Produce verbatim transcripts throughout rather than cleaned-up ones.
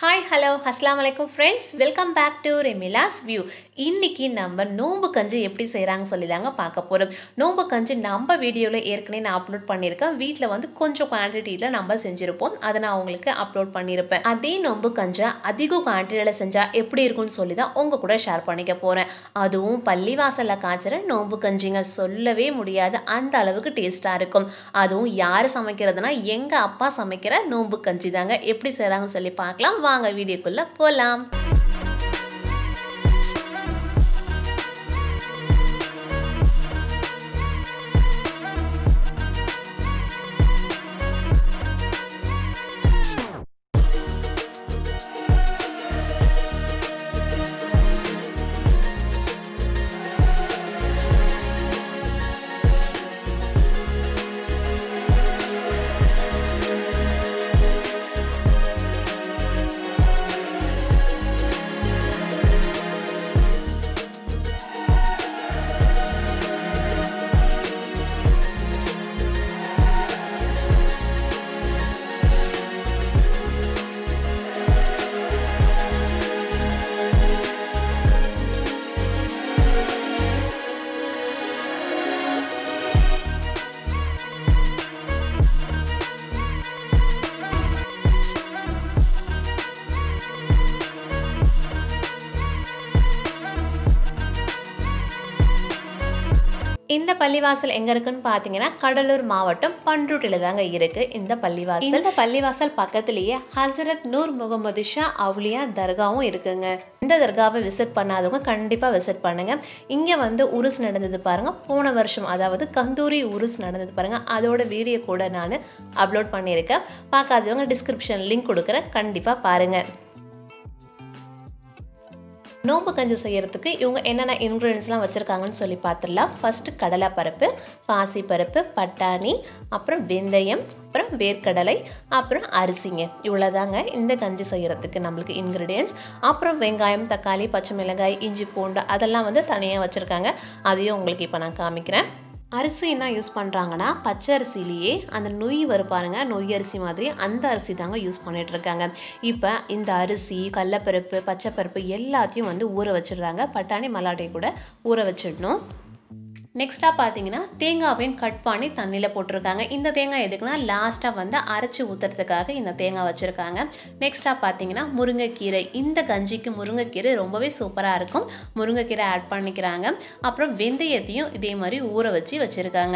Hi, hello, assalamu alaikum friends. Welcome back to Remila's View. இன்னைக்கு நம்ம நோம்பு கஞ்சி எப்படி செய்றாங்க சொல்லிதாங்க பார்க்க போறோம். நோம்பு கஞ்சி நம்ம வீடியோல ஏற்கனவே நான் அப்லோட் பண்ணிருக்கேன். வீட்ல வந்து கொஞ்சம் குவாண்டிட்டில நம்ம செஞ்சிருப்போம். அத நான் உங்களுக்கு அப்லோட் பண்ணிருப்பேன். அதே நோம்பு கஞ்சா அதிக குவாண்டிட்டில செஞ்சா எப்படி இருக்கும்னு சொல்லி தான் உங்க கூட ஷேர் பண்ணிக்க போறேன். அதுவும் பள்ளிவாசல்ல காய்ச்சற நோம்பு கஞ்சிங்க சொல்லவே முடியாது. அந்த அளவுக்கு டேஸ்டா இருக்கும். அதுவும் யாரு சமைக்கிறதுனா எங்க அப்பா சமைக்கிற நோம்பு கஞ்சி தாங்க. எப்படி செய்றாங்கன்னு சொல்லி பார்க்கலாம். வாங்க வீடியோக்குள்ள போலாம். இந்த பள்ளிவாசல் எங்க இருக்குன்னு பாத்தீங்கன்னா கடலூர் மாவட்டம் பண்ருட்டில தாங்க இருக்கு இந்த பள்ளிவாசல். இந்த பள்ளிவாசல் பக்கத்துலயே ஹசரத் நூர் முகமது ஷா அவுலியா தர்காவும் இருக்குங்க. இந்த தர்காவை விசிட் பண்ணாதவங்க கண்டிப்பா விசிட் பண்ணுங்க. இங்க வந்து உருஸ் நடந்தது பாருங்க. போன வருஷம் அதாவது கந்தூரி உருஸ் நடந்தது பாருங்க. அதோட வீடியோ கூட நான் அப்லோட் பண்ணியிருக்கேன். பார்க்காதவங்க டிஸ்கிரிப்ஷன் லிங்க் கொடுக்குறேன், கண்டிப்பா பாருங்க. நோம்பு கஞ்சி செய்யறதுக்கு இவங்க என்னென்ன இன்க்ரீடியன்ஸ்லாம் வச்சுருக்காங்கன்னு சொல்லி பார்த்துடலாம். ஃபஸ்ட்டு கடலை பருப்பு, பாசி பருப்பு, பட்டாணி, அப்புறம் வெந்தயம், அப்புறம் வேர்க்கடலை, அப்புறம் அரிசிங்க. இவ்வளோதாங்க இந்த கஞ்சி செய்கிறதுக்கு நம்மளுக்கு இன்க்ரீடியன்ஸ். அப்புறம் வெங்காயம், தக்காளி, பச்சை மிளகாய், இஞ்சி பூண்டு அதெல்லாம் வந்து தனியாக வச்சுருக்காங்க. அதையும் உங்களுக்கு இப்போ நான் காமிக்கிறேன். அரிசி என்ன யூஸ் பண்ணுறாங்கன்னா பச்சை அரிசிலேயே அந்த நொய் வரும் பாருங்க, நொய் அரிசி மாதிரி அந்த அரிசி தாங்க யூஸ் பண்ணிட்டு இருக்காங்க. இப்போ இந்த அரிசி, கடலைப்பருப்பு, பச்சைப்பருப்பு எல்லாத்தையும் வந்து ஊற வச்சிடுறாங்க. பட்டாணி மல்லாட்டை கூட ஊற வச்சிடணும். நெக்ஸ்ட்டாக பார்த்தீங்கன்னா தேங்காவையும் கட் பண்ணி தண்ணியில் போட்டிருக்காங்க. இந்த தேங்காய் எதுக்குன்னா லாஸ்ட்டாக வந்து அரைச்சி ஊற்றுறதுக்காக இந்த தேங்காய் வச்சுருக்காங்க. நெக்ஸ்ட்டாக பார்த்தீங்கன்னா முருங்கைக்கீரை. இந்த கஞ்சிக்கு முருங்கைக்கீரை ரொம்பவே சூப்பராக இருக்கும். முருங்கைக்கீரை ஆட் பண்ணிக்கிறாங்க. அப்புறம் வெந்தயத்தையும் இதே மாதிரி ஊற வச்சு வச்சுருக்காங்க.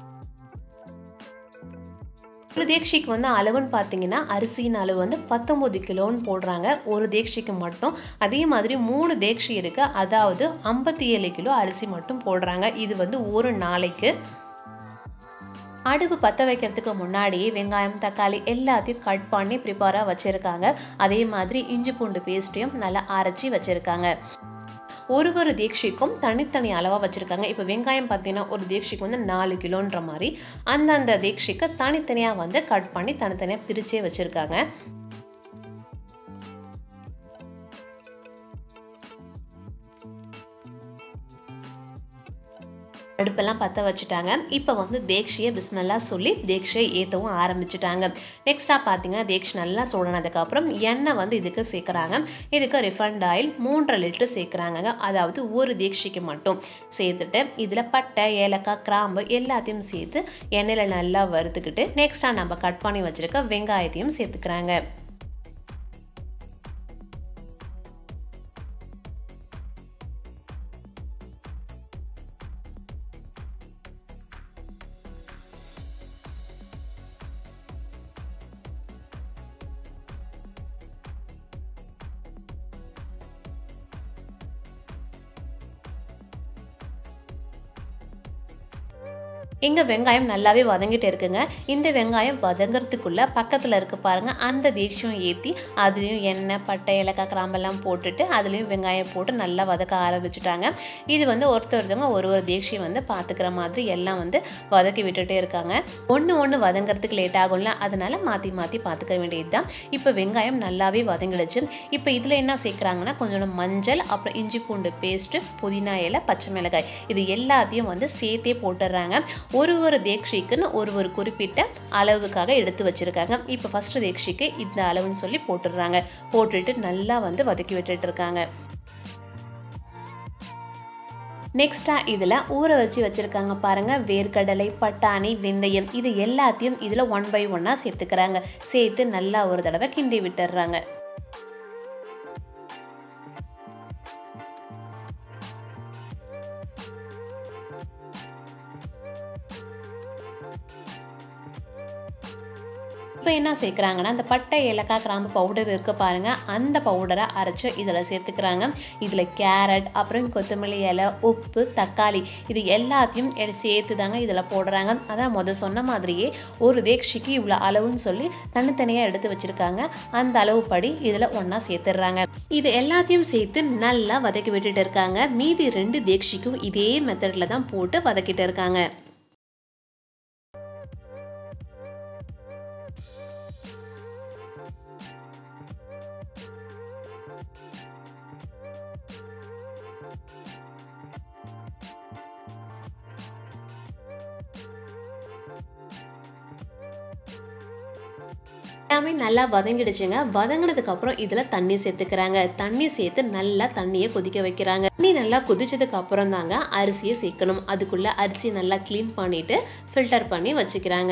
ஒரு தேக்ஷிக்கு வந்து அளவுன்னு பார்த்தீங்கன்னா அரிசியின் அளவு வந்து பத்தொம்பது கிலோன்னு போடுறாங்க ஒரு தேக்ஷிக்கு மட்டும். அதே மாதிரி மூணு தேக்ஷி இருக்கு, அதாவது ஐம்பத்தி ஏழு கிலோ அரிசி மட்டும் போடுறாங்க. இது வந்து ஒரு நாளைக்கு. அடுப்பு பற்ற வைக்கிறதுக்கு முன்னாடியே வெங்காயம், தக்காளி எல்லாத்தையும் கட் பண்ணி ப்ரிப்பேராக வச்சுருக்காங்க. அதே மாதிரி இஞ்சி பூண்டு பேஸ்ட்டையும் நல்லா அரைச்சி வச்சுருக்காங்க. ஒரு ஒரு தேக்ஷிக்கும் தனித்தனி அளவாக வச்சுருக்காங்க. இப்போ வெங்காயம் பார்த்தீங்கன்னா ஒரு தேக்ஷிக்கு வந்து நாலு கிலோன்ற மாதிரி அந்தந்த தேக்ஷிக்கு தனித்தனியாக வந்து கட் பண்ணி தனித்தனியாக பிரிச்சே வச்சுருக்காங்க. அடுப்பெல்லாம் பற்ற வச்சுட்டாங்க. இப்போ வந்து தேக்ஷியை பிஸ்மில்லா சொல்லி தேக்ஷியை ஏற்றவும் ஆரம்பிச்சுட்டாங்க. நெக்ஸ்ட்டாக பார்த்தீங்கன்னா தேக்ஷி நல்லா சூடானதுக்கப்புறம் எண்ணெய் வந்து இதுக்கு சேர்க்குறாங்க. இதுக்கு ரிஃபைண்ட் ஆயில் மூன்றரை லிட்டர் சேர்க்குறாங்க. அதாவது ஒரு தேக்ஷிக்கு மட்டும் சேர்த்துட்டு இதில் பட்டை, ஏலக்காய், கிராம்பு எல்லாத்தையும் சேர்த்து எண்ணெயில் நல்லா வறுத்துக்கிட்டு நெக்ஸ்ட்டாக நம்ம கட் பண்ணி வச்சுருக்க வெங்காயத்தையும் சேர்த்துக்கிறாங்க. இங்கே வெங்காயம் நல்லாவே வதங்கிட்டு இருக்குங்க. இந்த வெங்காயம் வதங்கிறதுக்குள்ளே பக்கத்தில் இருக்க பாருங்கள் அந்த தேக்ஷியும் ஏற்றி அதுலேயும் எண்ணெய், பட்டை, ஏலக்காய், கிராம்பெல்லாம் போட்டுட்டு அதுலேயும் வெங்காயம் போட்டு நல்லா வதக்க ஆரம்பிச்சுட்டாங்க. இது வந்து ஒருத்தர் ஒருத்தவங்க ஒரு ஒரு தேக்ஷியும் வந்து பார்த்துக்கிற மாதிரி எல்லாம் வந்து வதக்கி விட்டுட்டே இருக்காங்க. ஒன்று ஒன்று வதங்கிறதுக்கு லேட் ஆகும்ல, அதனால மாற்றி மாற்றி பார்த்துக்க வேண்டியது தான். இப்போ வெங்காயம் நல்லாவே வதங்கிடுச்சு. இப்போ இதில் என்ன சேர்க்குறாங்கன்னா கொஞ்சம் மஞ்சள், அப்புறம் இஞ்சி பூண்டு பேஸ்ட்டு, புதினா இலை, பச்சை மிளகாய் இது எல்லாத்தையும் வந்து சேர்த்தே போட்டுடுறாங்க. ஒரு ஒரு தேக்ஷிக்குன்னு ஒரு ஒரு குறிப்பிட்ட அளவுக்காக எடுத்து வச்சுருக்காங்க. இப்போ ஃபஸ்ட்டு தேக்ஷிக்கு இந்த அளவுன்னு சொல்லி போட்டுடுறாங்க. போட்டுட்டு நல்லா வந்து வதக்கி விட்டுட்டு இருக்காங்க. நெக்ஸ்ட்டாக இதில் ஊற வச்சு வச்சுருக்காங்க பாருங்கள், வேர்க்கடலை, பட்டாணி, வெந்தயம் இது எல்லாத்தையும் இதில் ஒன் பை ஒன்னாக சேர்த்துக்கிறாங்க. சேர்த்து நல்லா ஒரு தடவை கிண்டி விட்டுடுறாங்க. இப்போ என்ன சேர்க்குறாங்கன்னா, அந்த பட்டை, ஏலக்காய், கிராம்பு பவுடர் இருக்க பாருங்கள், அந்த பவுடரை அரைச்சி இதில் சேர்த்துக்கிறாங்க. இதில் கேரட், அப்புறம் கொத்தமல்லி இலை, உப்பு, தக்காளி இது எல்லாத்தையும் சேர்த்து தாங்க இதில் போடுறாங்க. அதான் முதல் சொன்ன மாதிரியே ஒரு தேக்ஷிக்கு இவ்வளோ அளவுன்னு சொல்லி தனித்தனியாக எடுத்து வச்சுருக்காங்க. அந்த அளவுப்படி இதில் ஒன்றா சேர்த்துடுறாங்க. இது எல்லாத்தையும் சேர்த்து நல்லா வதக்கி விட்டுட்டு இருக்காங்க. மீதி ரெண்டு தேக்ஷிக்கும் இதே மெத்தடில் தான் போட்டு வதக்கிட்டு இருக்காங்க. எல்லாமே நல்லா வதங்கிடுச்சுங்க. வதங்கினதுக்கப்புறம் இதில் தண்ணி சேர்த்துக்கிறாங்க. தண்ணி சேர்த்து நல்லா தண்ணியை கொதிக்க வைக்கிறாங்க. தண்ணி நல்லா கொதிச்சதுக்கு அப்புறம் தாங்க அரிசியை சேர்க்கணும். அதுக்குள்ளே அரிசியை நல்லா க்ளீன் பண்ணிவிட்டு ஃபில்டர் பண்ணி வச்சுக்கிறாங்க.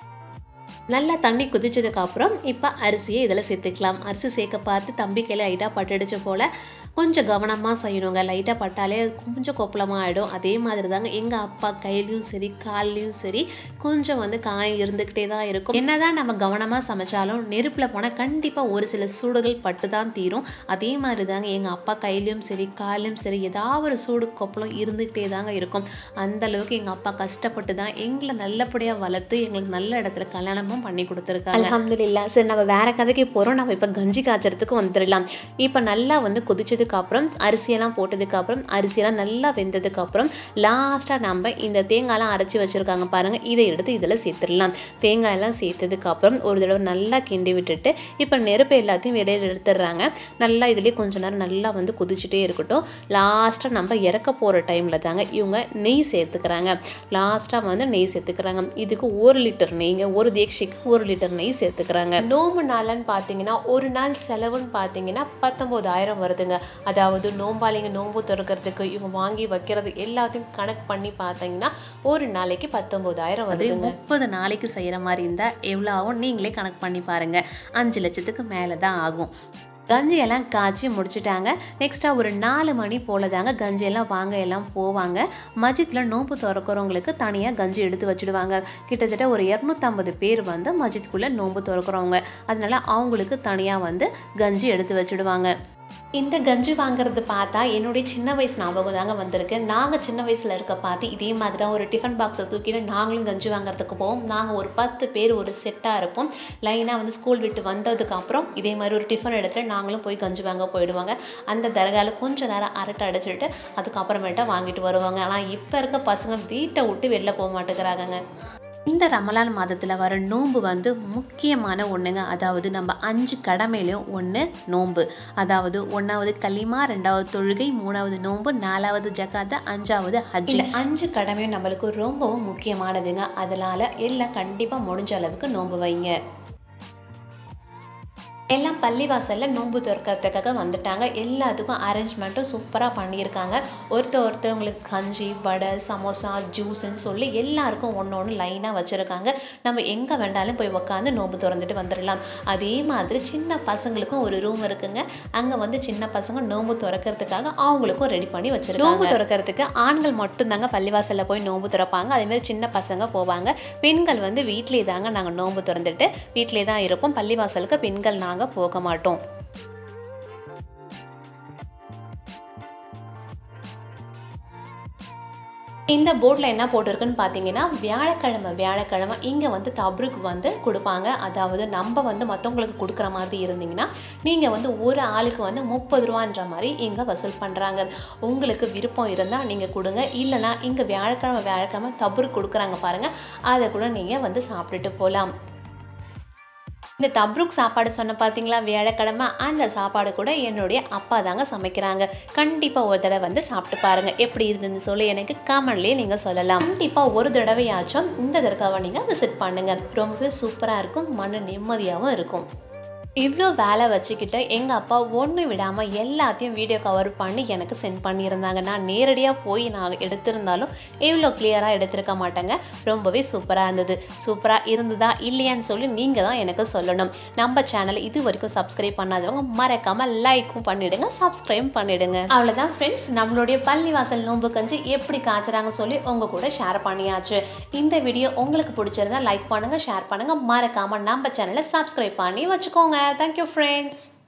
நல்லா தண்ணி கொதிச்சதுக்கப்புறம் இப்போ அரிசியை இதில் சேர்த்துக்கலாம். அரிசி சேர்க்க பார்த்து தம்பி கையில் லைட்டாக பட்டுடுச்சு போல், கொஞ்சம் கவனமாக செய்யணுங்க. லைட்டாக பட்டாலே கொஞ்சம் கொப்பளமாக ஆகிடும். அதே மாதிரி தாங்க எங்கள் அப்பா கையிலையும் சரி கால்லையும் சரி கொஞ்சம் வந்து காயம் இருந்துக்கிட்டே தான் இருக்கும். என்ன தான் நம்ம கவனமாக சமைச்சாலும் நெருப்பில் போனால் கண்டிப்பாக ஒரு சில சூடுகள் பட்டு தான் தீரும். அதே மாதிரி தாங்க எங்கள் அப்பா கையிலையும் சரி கால்லையும் சரி ஏதாவது ஒரு சூடு கொப்பளம் இருந்துக்கிட்டே தாங்க இருக்கும். அந்தளவுக்கு எங்கள் அப்பா கஷ்டப்பட்டு தான் எங்களை நல்லபடியாக வளர்த்து எங்களுக்கு நல்ல இடத்துல கல்யாணமும் பண்ணி கொடுத்துருக்காங்க. அல்ஹம்துலில்லாஹ். சரி, நம்ம வேற கதைக்கு போகிறோம். நம்ம இப்போ கஞ்சி காய்ச்சறதுக்கு வந்துடலாம். இப்போ நல்லா வந்து கொதிச்சதுக்கு அப்புறம் அரிசியெல்லாம் போட்டதுக்கு அப்புறம் அரிசியெல்லாம் நல்லா வெந்ததுக்கு அப்புறம் லாஸ்ட்டாக நம்ம இந்த தேங்காயெல்லாம் அரைச்சி வச்சுருக்காங்க பாருங்கள், இதை எடுத்து இதில் சேர்த்துடலாம். தேங்காயெல்லாம் சேர்த்ததுக்கு அப்புறம் ஒரு தடவை நல்லா கிண்டி விட்டுட்டு இப்போ நெருப்பு எல்லாத்தையும் வெளியில் எடுத்துடுறாங்க. நல்லா இதுலேயே கொஞ்ச நேரம் நல்லா வந்து கொதிச்சுட்டே இருக்கட்டும். லாஸ்ட்டாக நம்ம இறக்க போகிற டைமில் தாங்க இவங்க நெய் சேர்த்துக்கிறாங்க. லாஸ்ட்டாக வந்து நெய் சேர்த்துக்கிறாங்க. இதுக்கு ஒரு லிட்டர் நெய்ங்க, ஒரு தேக்ஷிக்கு ஒரு லிட்டர் நெய் சேர்த்துக்கிறாங்க. நோம்பு நாள்னு பார்த்தீங்கன்னா ஒரு நாள் செலவுன்னு பார்த்தீங்கன்னா பத்தொம்போதாயிரம் வருதுங்க. அதாவது நோம்பாளிங்க நோம்பு திறக்கிறதுக்கு இவங்க வாங்கி வைக்கிறது எல்லாத்தையும் கணக்கு பண்ணி பார்த்தீங்கன்னா ஒரு நாளைக்கு பத்தொம்போதாயிரம் வருது. முப்பது நாளைக்கு செய்கிற மாதிரி இருந்தால் எவ்வளோ ஆகும் நீங்களே கணக்கு பண்ணி பாருங்கள். அஞ்சு லட்சத்துக்கு மேலே தான் ஆகும். கஞ்சியெல்லாம் காய்ச்சி முடிச்சுட்டாங்க. நெக்ஸ்ட்டாக ஒரு நாலு மணி போல் தாங்க கஞ்சியெல்லாம் வாங்க எல்லாம் போவாங்க. மஸ்ஜித்தில் நோம்பு திறக்கிறவங்களுக்கு தனியாக கஞ்சி எடுத்து வச்சுடுவாங்க. கிட்டத்தட்ட ஒரு இரநூத்தம்பது பேர் வந்து மஸ்ஜித்துக்குள்ளே நோம்பு திறக்கிறவங்க. அதனால் அவங்களுக்கு தனியாக வந்து கஞ்சி எடுத்து வச்சுடுவாங்க. இந்த கஞ்சி வாங்குறது பார்த்தா என்னுடைய சின்ன வயசு ஞாபகம் தாங்க வந்திருக்கு. நாங்கள் சின்ன வயசில் இருக்க பார்த்து இதே மாதிரி தான் ஒரு டிஃபன் பாக்ஸை தூக்கிட்டு நாங்களும் கஞ்சி வாங்குறதுக்கு போவோம். நாங்கள் ஒரு பத்து பேர் ஒரு செட்டாக இருப்போம். லைனாக வந்து ஸ்கூல் விட்டு வந்ததுக்கப்புறம் இதே மாதிரி ஒரு டிஃபன் எடுத்துகிட்டு நாங்களும் போய் கஞ்சி வாங்க போயிடுவாங்க. அந்த தர்காவில் கொஞ்சம் நேரம் அரட்டை அடிச்சுட்டு அதுக்கப்புறமேட்டா வாங்கிட்டு வருவாங்க. ஆனால் இப்போ இருக்க பசங்க வீட்டை விட்டு வெளில போக மாட்டேங்கிறாங்கங்க. இந்த ரமலான் மாதத்தில் வர நோன்பு வந்து முக்கியமான ஒன்றுங்க. அதாவது நம்ம அஞ்சு கடமையிலையும் ஒன்று நோன்பு. அதாவது ஒன்றாவது கலிமா, ரெண்டாவது தொழுகை, மூணாவது நோன்பு, நாலாவது ஜக்காத்து, அஞ்சாவது ஹஜ். இந்த அஞ்சு கடமையும் நம்மளுக்கு ரொம்பவும் முக்கியமானதுங்க. அதனால் எல்லாம் கண்டிப்பாக முடிஞ்ச அளவுக்கு நோன்பு வைங்க. எல்லாம் பள்ளிவாசலில் நோன்பு திறக்கிறதுக்காக வந்துட்டாங்க. எல்லாத்துக்கும் அரேஞ்ச்மெண்ட்டும் சூப்பராக பண்ணியிருக்காங்க. ஒருத்தர் ஒருத்தவங்களுக்கு கஞ்சி, வடை, சமோசா, ஜூஸ்ன்னு சொல்லி எல்லாருக்கும் ஒன்று ஒன்று லைனாக வச்சுருக்காங்க. நம்ம எங்கே வேண்டாலும் போய் உட்காந்து நோன்பு திறந்துட்டு வந்துடலாம். அதே மாதிரி சின்ன பசங்களுக்கும் ஒரு ரூம் இருக்குங்க. அங்கே வந்து சின்ன பசங்க நோன்பு திறக்கிறதுக்காக அவங்களுக்கும் ரெடி பண்ணி வச்சுருக்காங்க. நோன்பு திறக்கிறதுக்கு ஆண்கள் மட்டும்தாங்க பள்ளிவாசலில் போய் நோன்பு திறப்பாங்க. அதேமாதிரி சின்ன பசங்க போவாங்க. பெண்கள் வந்து வீட்டிலே தாங்க நாங்கள் நோன்பு திறந்துட்டு வீட்டிலே தான் இருப்போம். பள்ளிவாசலுக்கு பெண்கள் நாங்கள் போக மாட்டோம். இந்த போர்டில் என்ன போட்டிருக்குன்னு பார்த்தீங்கன்னா வியாழக்கிழமை வியாழக்கிழமை இங்கே வந்து தப்ருக்கு வந்து கொடுப்பாங்க. அதாவது நம்ம வந்து மற்றவங்களுக்கு கொடுக்குற மாதிரி இருந்தீங்கன்னா நீங்கள் வந்து ஒரு ஆளுக்கு வந்து முப்பது ரூபான்ற மாதிரி இங்கே வசூல் பண்ணுறாங்க. உங்களுக்கு விருப்பம் இருந்தால் நீங்கள் கொடுங்க. இல்லைனா இங்கே வியாழக்கிழமை வியாழக்கிழமை தப்ருக்கு கொடுக்குறாங்க பாருங்கள், அதை கூட நீங்கள் வந்து சாப்பிட்டுட்டு போகலாம். இந்த தப்ரூக் சாப்பாடு சொன்ன பார்த்தீங்களா வியாழக்கிழமை, அந்த சாப்பாடு கூட என்னுடைய அப்பா தாங்க சமைக்கிறாங்க. கண்டிப்பாக ஒரு தடவை வந்து சாப்பிட்டு பாருங்கள். எப்படி இருந்ததுன்னு சொல்லி எனக்கு கமெண்ட்லேயே நீங்கள் சொல்லலாம். கண்டிப்பாக ஒரு தடவையாச்சும் இந்த தடவை நீங்கள் விசிட் பண்ணுங்கள். ரொம்பவே சூப்பராக இருக்கும், மன நிம்மதியாகவும் இருக்கும். இவ்வளோ வேலை வச்சுக்கிட்டு எங்கள் அப்பா ஒன்று விடாமல் எல்லாத்தையும் வீடியோ கவர் பண்ணி எனக்கு சென்ட் பண்ணியிருந்தாங்க. நான் நேரடியாக போய் நான் எடுத்திருந்தாலும் இவ்வளோ கிளியராக எடுத்திருக்க மாட்டேங்க. ரொம்பவே சூப்பராக இருந்தது. சூப்பராக இருந்ததா இல்லையான்னு சொல்லி நீங்கள் தான் எனக்கு சொல்லணும். நம்ம சேனலை இது வரைக்கும் சப்ஸ்கிரைப் பண்ணாதவங்க மறக்காமல் லைக்கும் பண்ணிவிடுங்க, சப்ஸ்கிரைப் பண்ணிவிடுங்க. அவ்வளோதான் ஃப்ரெண்ட்ஸ், நம்மளுடைய பள்ளிவாசல் நோன்பு கஞ்சி எப்படி காய்ச்சறாங்க சொல்லி உங்கள் கூட ஷேர் பண்ணியாச்சு. இந்த வீடியோ உங்களுக்கு பிடிச்சிருந்தா லைக் பண்ணுங்கள், ஷேர் பண்ணுங்கள், மறக்காமல் நம்ம சேனலை சப்ஸ்கிரைப் பண்ணி வச்சுக்கோங்க. Thank you, friends.